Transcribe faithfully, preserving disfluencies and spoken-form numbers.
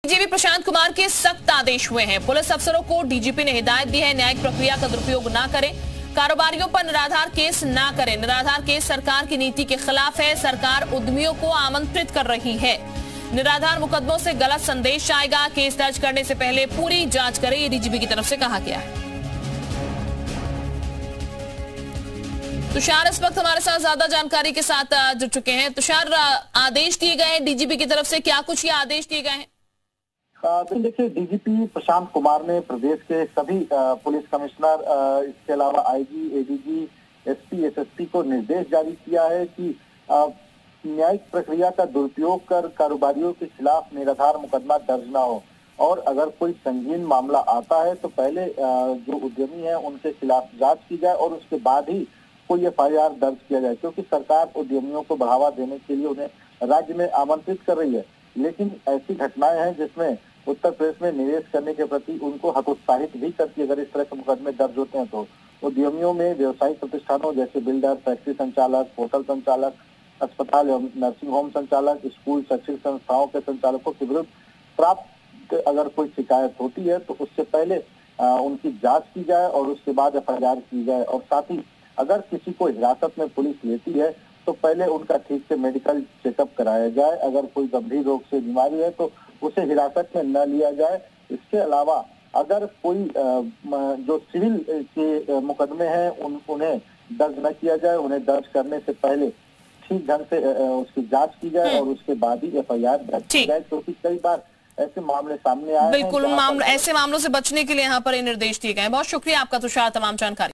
DGP Prashant Kumar के सख्त आदेश हुए हैं। पुलिस अफसरों को डीजीपी ने हिदायत दी है, न्यायिक प्रक्रिया का दुरुपयोग ना करें, कारोबारियों पर निराधार केस ना करें। निराधार केस सरकार की नीति के खिलाफ है। सरकार उद्यमियों को आमंत्रित कर रही है। निराधार मुकदमों से गलत संदेश आएगा। केस दर्ज करने से पहले पूरी जांच करें, ये डीजीपी की तरफ से कहा गया है। तुषार इस वक्त हमारे साथ ज्यादा जानकारी के साथ जुड़ चुके हैं। तुषार, आदेश दिए गए हैं डीजीपी की तरफ से, क्या कुछ ये आदेश दिए गए हैं? तो देखिए, डीजीपी प्रशांत कुमार ने प्रदेश के सभी पुलिस कमिश्नर, इसके अलावा आईजी, एडीजी, एसपी, एसएसपी को निर्देश जारी किया है कि न्यायिक प्रक्रिया का दुरुपयोग कर कारोबारियों के खिलाफ निराधार मुकदमा दर्ज न हो, और अगर कोई संगीन मामला आता है तो पहले जो उद्यमी है उनके खिलाफ जांच की जाए और उसके बाद ही कोई एफ आई आर दर्ज किया जाए, क्योंकि सरकार उद्यमियों को बढ़ावा देने के लिए उन्हें राज्य में आमंत्रित कर रही है। लेकिन ऐसी घटनाएं हैं जिसमें उत्तर प्रदेश में निवेश करने के प्रति उनको हतोत्साहित भी करती है। अगर इस तरह के मुकदमे दर्ज होते हैं तो उद्यमियों में व्यवसायिक प्रतिष्ठानों जैसे बिल्डर, फैक्ट्री संचालक, होटल संचालक, अस्पताल एवं नर्सिंग होम संचालक, स्कूल, शैक्षिक संस्थाओं के संचालकों के विरुद्ध प्राप्त अगर कोई शिकायत होती है तो उससे पहले आ, उनकी जांच की जाए और उसके बाद एफ आई आर की जाए। और साथ ही अगर किसी को हिरासत में पुलिस लेती है तो पहले उनका ठीक से मेडिकल चेकअप कराया जाए। अगर कोई गंभीर रोग से बीमारी है तो उसे हिरासत में न लिया जाए। इसके अलावा अगर कोई जो सिविल के मुकदमे हैं उन उन्हें दर्ज न किया जाए। उन्हें दर्ज करने से पहले ठीक ढंग से उसकी जांच की जाए और उसके बाद ही एफ आई आर दर्ज की जाए, क्योंकि कई बार ऐसे मामले सामने आए हैं। बिल्कुल, मामले ऐसे मामलों से बचने के लिए यहाँ पर ये निर्देश दिए गए हैं। बहुत शुक्रिया आपका तुषार, तमाम जानकारी।